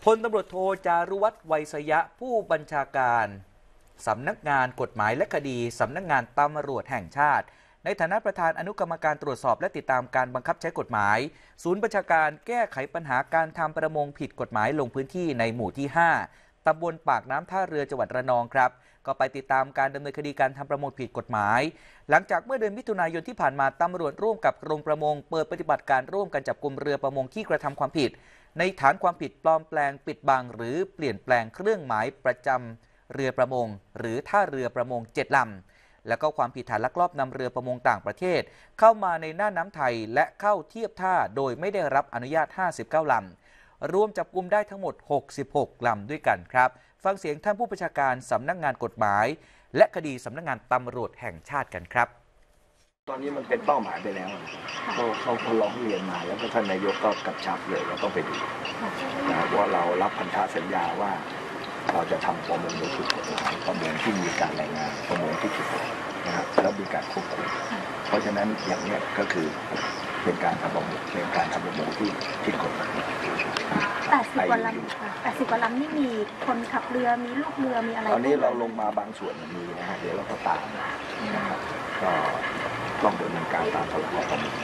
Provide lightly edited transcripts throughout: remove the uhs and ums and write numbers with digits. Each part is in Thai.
พลตำรวจโทจารุวัฒน์ ไวยสยะผู้บัญชาการสำนักงานกฎหมายและคดีสำนักงานตำรวจแห่งชาติในฐานะประธานอนุกรรมการตรวจสอบและติดตามการบังคับใช้กฎหมายศูนย์บัญชาการแก้ไขปัญหาการทำประมงผิดกฎหมายลงพื้นที่ในหมู่ที่ 5 ตำบลปากน้ำท่าเรือจังหวัดระนองครับก็ไปติดตามการดำเนินคดีการทำประมงผิดกฎหมายหลังจากเมื่อเดือนมิถุนายนที่ผ่านมาตำรวจร่วมกับกรมประมงเปิดปฏิบัติการร่วมกันจับกุมเรือประมงที่กระทำความผิดในฐานความผิดปลอมแปลงปิดบังหรือเปลี่ยนแปลงเครื่องหมายประจำเรือประมงหรือท่าเรือประมง7 ลำและก็ความผิดฐานลักลอบนำเรือประมงต่างประเทศเข้ามาในน่านน้ำไทยและเข้าเทียบท่าโดยไม่ได้รับอนุญาต59 ลำรวมจับกุมได้ทั้งหมด66 ลำด้วยกันครับฟังเสียงท่านผู้บัญชาการสำนักงานกฎหมายและคดีสำนักงานตำรวจแห่งชาติกันครับตอนนี้มันเป็นเป้าหมายไปแล้วเขาร้องเรียนมาแล้วก็ท่านนายกก็กำชับเลยเราต้องไปดูนะว่าเรารับพันธสัญญาว่าเราจะทำประมงโดยถูกกฎหมายประมงที่มีการรายงานประมงที่ถูกกฎหมายนะครับแล้วมีการควบคุมเพราะฉะนั้นอย่างนี้ก็คือเป็นการทำประมงเป็นการทำประมงที่ผิดกฎหมาย 80 กว่าลำค่ะ80 กว่าลำนี่มีคนขับเรือมีลูกเรือมีอะไรตอนนี้เราลงมาบางส่วนมีนะฮะเดี๋ยวเราก็ตามนะครับก็ต้องดำเนินการตามพรบประมง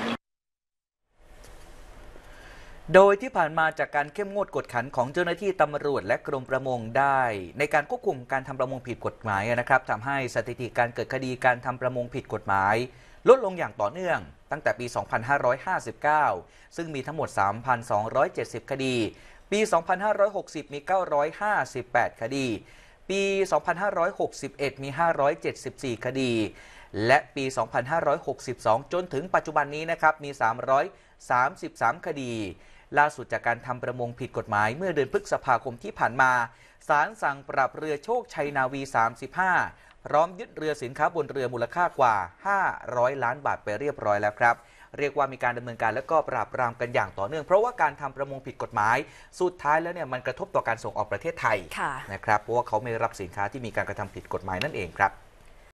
โดยที่ผ่านมาจากการเข้มงวดกวดขันของเจ้าหน้าที่ตำรวจและกรมประมงได้ในการควบคุมการทำประมงผิดกฎหมายนะครับทำให้สถิติการเกิดคดีการทำประมงผิดกฎหมายลดลงอย่างต่อเนื่องตั้งแต่ปี 2559 ซึ่งมีทั้งหมด 3,270 คดีปี 2560 มี 958 คดีปี 2561 มี 574 คดีและปี 2562 จนถึงปัจจุบันนี้นะครับมี 333 คดีล่าสุดจากการทำประมงผิดกฎหมายเมื่อเดือนพฤษภาคมที่ผ่านมาศาลสั่งปรับเรือโชคชัยนาวี 35 พร้อมยึดเรือสินค้าบนเรือมูลค่ากว่า 500 ล้านบาทไปเรียบร้อยแล้วครับเรียกว่ามีการดำเนินการและก็ปราบปรามกันอย่างต่อเนื่องเพราะว่าการทำประมงผิดกฎหมายสุดท้ายแล้วเนี่ยมันกระทบต่อการส่งออกประเทศไทยนะครับเพราะว่าเขาไม่รับสินค้าที่มีการกระทำผิดกฎหมายนั่นเองครับ